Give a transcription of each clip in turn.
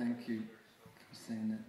Thank you for saying that.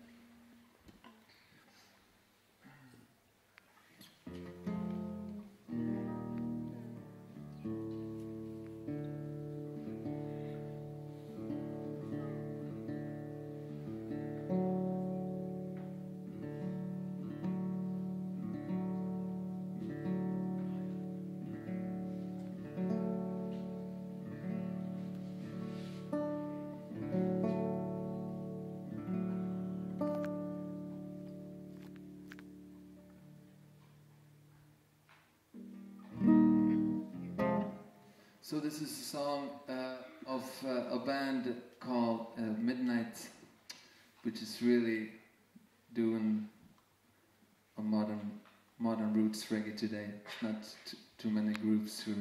So this is a song of a band called Midnight, which is really doing a modern roots reggae today. Not too many groups who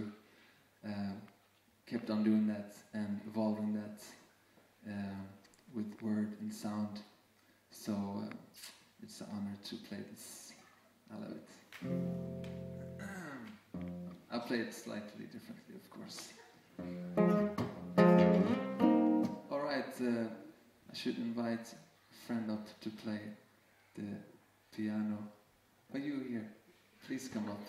kept on doing that and evolving that with word and sound. So it's an honor to play this. I love it. I'll play it slightly differently, of course. Alright, I should invite a friend up to play the piano. Are you here? Please come up.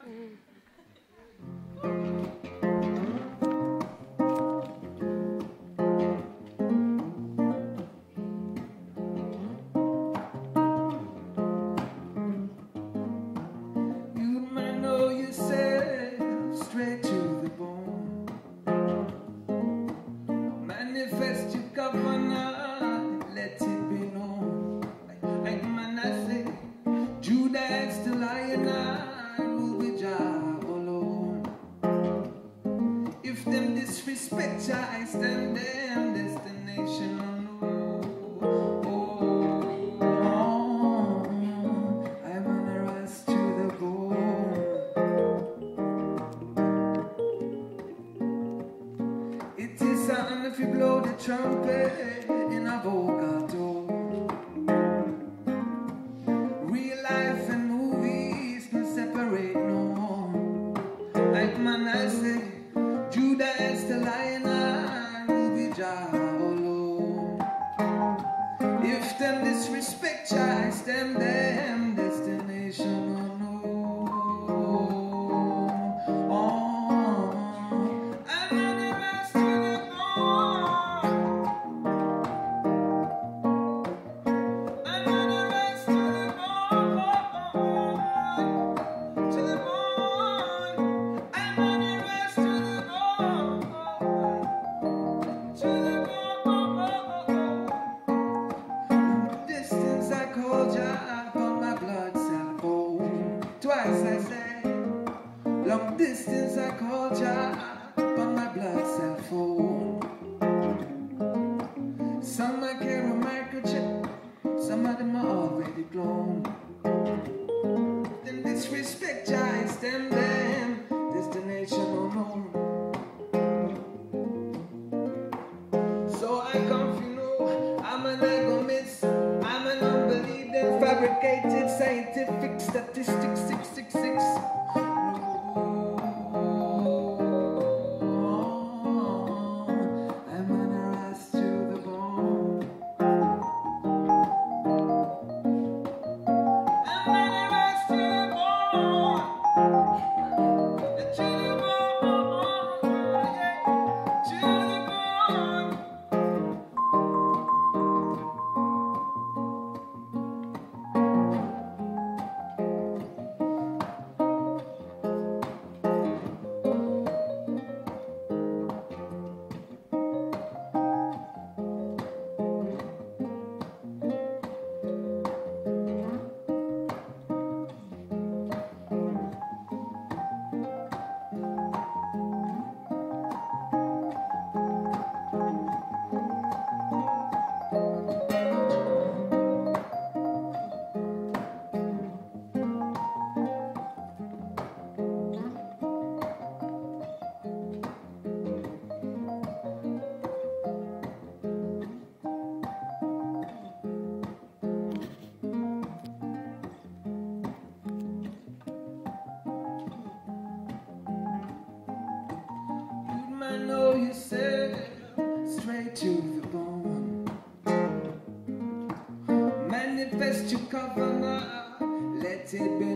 If you blow the trumpet in a vocal tone, real life and movies can separate no more. Like man I say, Judas the lion and will be Jah alone. If them disrespect Jah, them destination or no. Long distance I called ya on my blood cell phone. Some I carry a microchip, some of them are already grown. Then disrespect ya, it's them destination unknown. So I come you know, I'm an agomist, I'm an unbelieving fabricated scientific statistics 666. You said straight to the bone. covenant, let it be